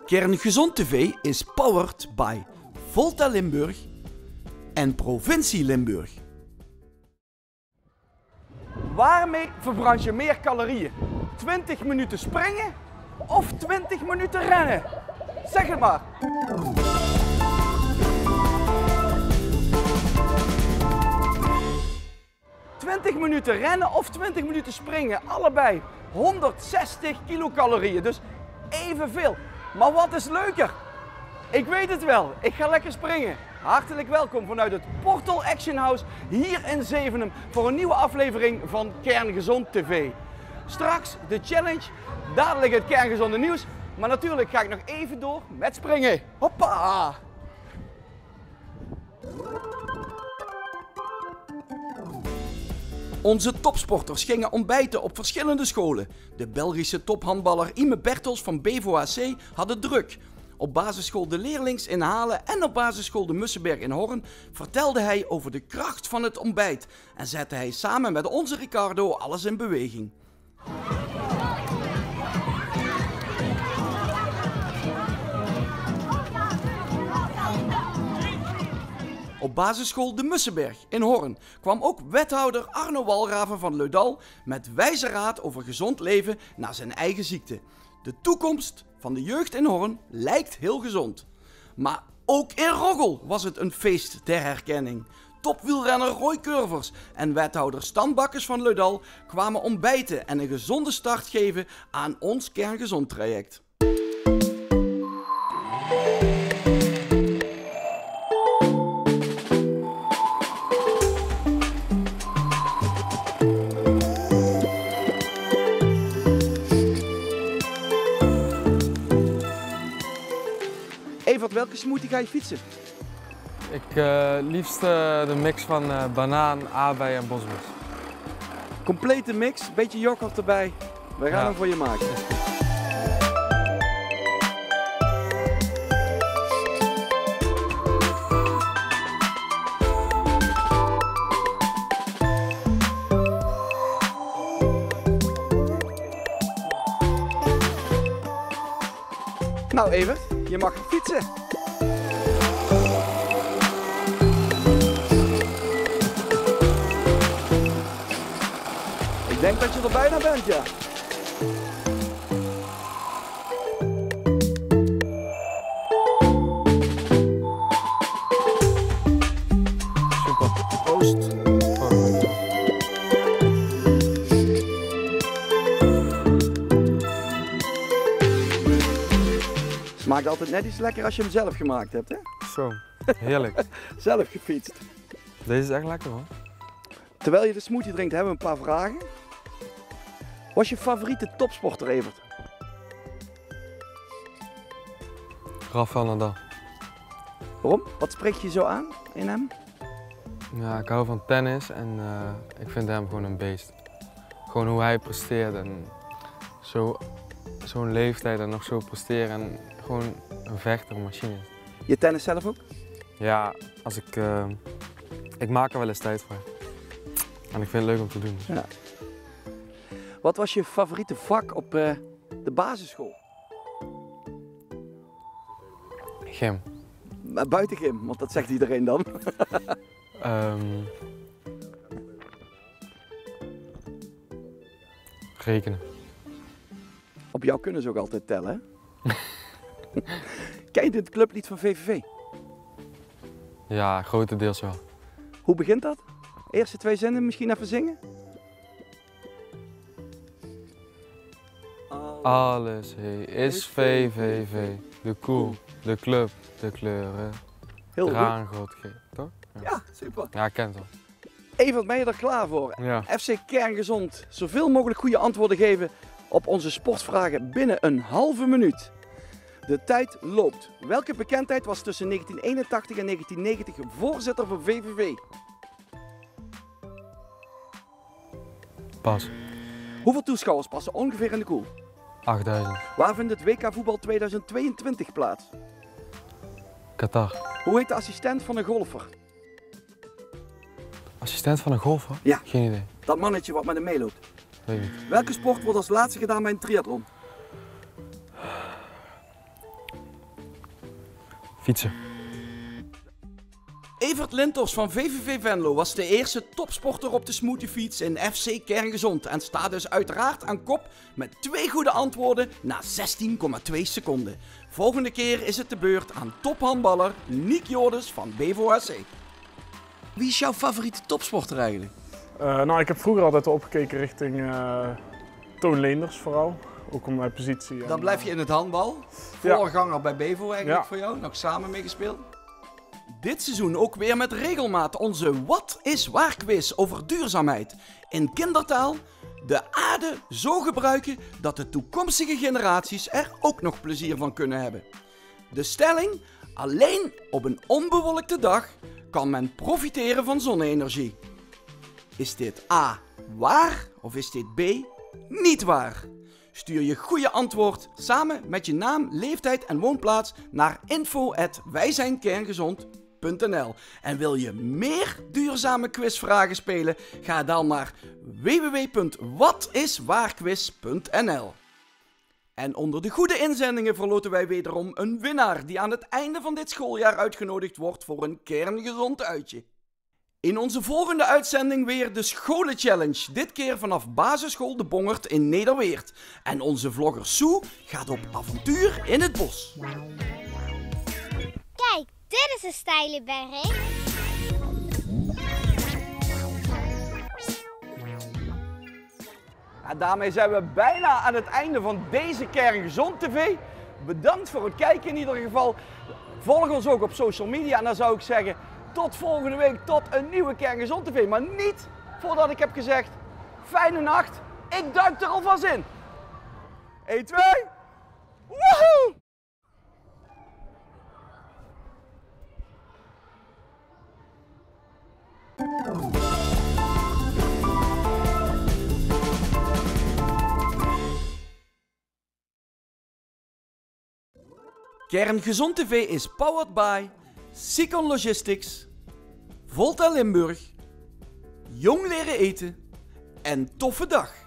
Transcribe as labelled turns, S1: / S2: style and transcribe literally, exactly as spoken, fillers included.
S1: Kerngezond T V is powered by Volta Limburg en Provincie Limburg. Waarmee verbrand je meer calorieën? twintig minuten springen of twintig minuten rennen? Zeg het maar! twintig minuten rennen of twintig minuten springen, allebei honderdzestig kilocalorieën, dus evenveel. Maar wat is leuker? Ik weet het wel, ik ga lekker springen. Hartelijk welkom vanuit het Portal Action House hier in Zevenum voor een nieuwe aflevering van Kerngezond T V. Straks de challenge, dadelijk het kerngezonde nieuws, maar natuurlijk ga ik nog even door met springen. Hoppa! Onze topsporters gingen ontbijten op verschillende scholen. De Belgische tophandballer Ime Bertels van Bevo H C had het druk. Op basisschool De Leerlings in Halen en op basisschool De Mussenberg in Horn vertelde hij over de kracht van het ontbijt en zette hij samen met onze Ricardo alles in beweging. Op basisschool De Mussenberg in Horn kwam ook wethouder Arno Walraven van Leudal met wijze raad over gezond leven na zijn eigen ziekte. De toekomst van de jeugd in Horn lijkt heel gezond. Maar ook in Roggel was het een feest der herkenning. Topwielrenner Roy Curvers en wethouder Stan Bakkes van Leudal kwamen ontbijten en een gezonde start geven aan ons kerngezond traject. Evert, welke smoothie ga je fietsen?
S2: Ik uh, liefst uh, de mix van uh, banaan, aardbei en bosbes.
S1: Complete mix, beetje yoghurt erbij. We gaan
S2: Ja.
S1: hem voor je maken. Nou Evert, je mag fietsen. Ik denk dat je er bijna bent, ja.
S2: Super.
S1: Proost. Smaakt altijd net iets lekker als je hem zelf gemaakt hebt, hè?
S2: Zo, heerlijk.
S1: Zelf gefietst.
S2: Deze is echt lekker hoor.
S1: Terwijl je de smoothie drinkt, hebben we een paar vragen. Wat is je favoriete topsporter, Evert?
S2: Rafael Nadal.
S1: Waarom? Wat spreekt je zo aan in hem?
S2: Ja, ik hou van tennis en uh, ik vind hem gewoon een beest. Gewoon hoe hij presteert en zo, zo'n leeftijd en nog zo presteren en gewoon een vechter, een machine.
S1: Je tennis zelf ook?
S2: Ja, als ik, uh, ik maak er wel eens tijd voor. En ik vind het leuk om te doen.
S1: Ja. Wat was je favoriete vak op uh, de basisschool?
S2: Gym.
S1: Maar buiten gym, want dat zegt iedereen dan.
S2: Um, rekenen.
S1: Op jou kunnen ze ook altijd tellen, hè? Ken je dit clublied van V V V?
S2: Ja, grotendeels wel.
S1: Hoe begint dat? Eerste twee zinnen misschien even zingen?
S2: Alles hey, is V V V. De koel, de club, de kleuren.
S1: Heel goed.
S2: Draangoed, toch? Ja.
S1: Ja, super.
S2: Ja, ik ken het wel.
S1: Evert, ben je er klaar voor?
S2: Ja.
S1: F C Kerngezond, zoveel mogelijk goede antwoorden geven op onze sportvragen binnen een halve minuut. De tijd loopt. Welke bekendheid was tussen negentien eenentachtig en negentien negentig voorzitter van V V V?
S2: Pas.
S1: Hoeveel toeschouwers passen ongeveer in de koel?
S2: achtduizend.
S1: Waar vindt het W K voetbal tweeduizend tweeëntwintig plaats?
S2: Qatar.
S1: Hoe heet de assistent van een golfer?
S2: Assistent van een golfer?
S1: Ja.
S2: Geen idee.
S1: Dat mannetje wat met hem meeloopt.
S2: Weet ik niet.
S1: Welke sport wordt als laatste gedaan bij een triathlon?
S2: Fietsen.
S1: Evert Linters van V V V Venlo was de eerste topsporter op de smoothiefiets in F C Kerngezond en staat dus uiteraard aan kop met twee goede antwoorden na zestien komma twee seconden. Volgende keer is het de beurt aan tophandballer Niek Jordens van Bevo H C. Wie is jouw favoriete topsporter eigenlijk?
S3: Uh, nou, ik heb vroeger altijd opgekeken richting uh, Toon Leenders vooral, ook om mijn positie.
S1: Dan
S3: en,
S1: blijf je in het handbal,
S3: ja.
S1: voorganger bij Bevo eigenlijk
S3: Ja.
S1: voor jou, nog samen meegespeeld. Dit seizoen ook weer met regelmaat onze Wat is Waar quiz over duurzaamheid. In kindertaal, de aarde zo gebruiken dat de toekomstige generaties er ook nog plezier van kunnen hebben. De stelling, alleen op een onbewolkte dag kan men profiteren van zonne-energie. Is dit A, waar of is dit B, niet waar? Stuur je goede antwoord samen met je naam, leeftijd en woonplaats naar info at wijzijnkerngezond punt n l. En wil je meer duurzame quizvragen spelen? Ga dan naar w w w punt wat is waar quiz punt n l. En onder de goede inzendingen verloten wij wederom een winnaar die aan het einde van dit schooljaar uitgenodigd wordt voor een kerngezond uitje. In onze volgende uitzending weer de Scholenchallenge, dit keer vanaf basisschool De Bongerd in Nederweert. En onze vlogger Sue gaat op avontuur in het bos.
S4: Kijk, dit is een steile berg.
S1: En daarmee zijn we bijna aan het einde van deze Kerngezond T V. Bedankt voor het kijken in ieder geval. Volg ons ook op social media en dan zou ik zeggen tot volgende week, tot een nieuwe Kerngezond T V. Maar niet voordat ik heb gezegd, fijne nacht, ik duik er alvast in. één, twee, woehoe! Kerngezond T V is powered by Sikon Logistics, Volta Limburg, Jong Leren Eten en Toffe Dag.